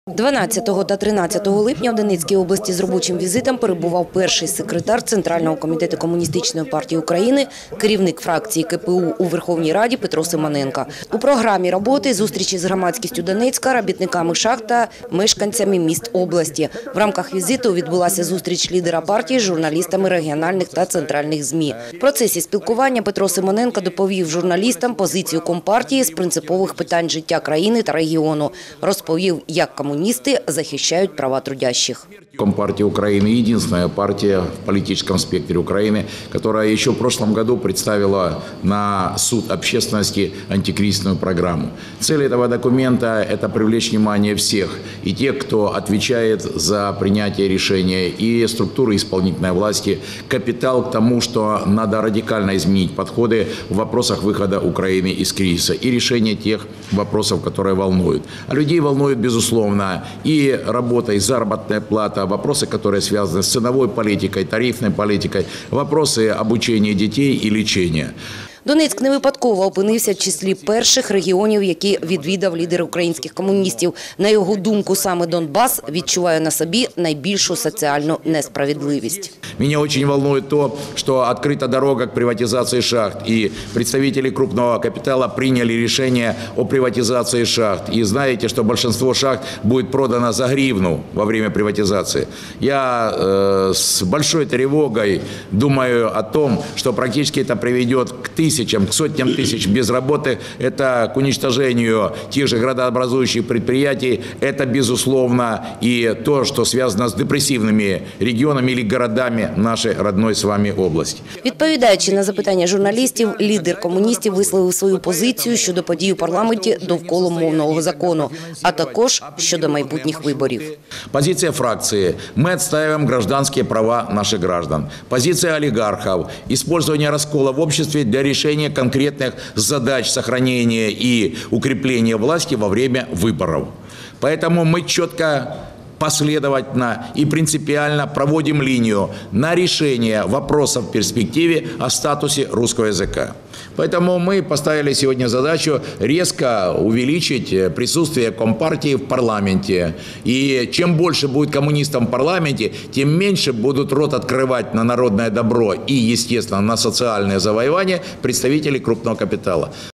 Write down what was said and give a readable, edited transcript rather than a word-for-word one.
12 та 13 липня в Донецькій області з робочим візитом перебував перший секретар Центрального комітету Комуністичної партії України, керівник фракції КПУ у Верховній Раді Петро Симоненко. У програмі роботи зустрічі з громадськістю Донецька, робітниками шахт та мешканцями міст області. В рамках візиту відбулася зустріч лідера партії з журналістами регіональних та центральних ЗМІ. В процесі спілкування Петро Симоненко доповів журналістам позицію Компартії з принципових питань життя країни та регіону. Розповів, як комуністи захищають права трудящих. Компартия Украины – единственная партия в политическом спектре Украины, которая еще в прошлом году представила на суд общественности антикризисную программу. Цель этого документа – это привлечь внимание всех, и тех, кто отвечает за принятие решения, и структуры исполнительной власти, капитал к тому, что надо радикально изменить подходы в вопросах выхода Украины из кризиса и решения тех вопросов, которые волнуют. А людей волнует, безусловно, и работа, и заработная плата, вопросы, которые связаны с ценовой политикой, тарифной политикой, вопросы обучения детей и лечения. Донецьк не випадково опинився в числі перших регіонів, які відвідав лідер українських комуністів. На його думку, саме Донбас відчуває на собі найбільшу соціальну несправедливість. Меня очень волнует то, что открыта дорога к приватизации шахт, и представители крупного капитала приняли решение о приватизации шахт. И знаете, что большинство шахт будет продано за гривну во время приватизации. Я с большой тревогой думаю о том, что практически это приведет к тысячам, к сотням тысяч без работы. Это к уничтожению тех же градообразующих предприятий. Это, безусловно, и то, что связано с депрессивными регионами или городами нашей родной з вами області. Відповідаючи на запитання журналістів, лідер комуністів висловив свою позицію щодо подій у парламенті довкола мовного закону, а також щодо майбутніх виборів. Позиция фракции. Мы отстаиваем гражданские права наших граждан. Позиция олигархов. Использование раскола в обществе для решения конкретных задач сохранения и укрепления власти во время выборов. Поэтому мы четко, последовательно и принципиально проводим линию на решение вопросов в перспективе о статусе русского языка. Поэтому мы поставили сегодня задачу резко увеличить присутствие Компартии в парламенте. И чем больше будет коммунистов в парламенте, тем меньше будут рот открывать на народное добро и, естественно, на социальное завоевание представители крупного капитала.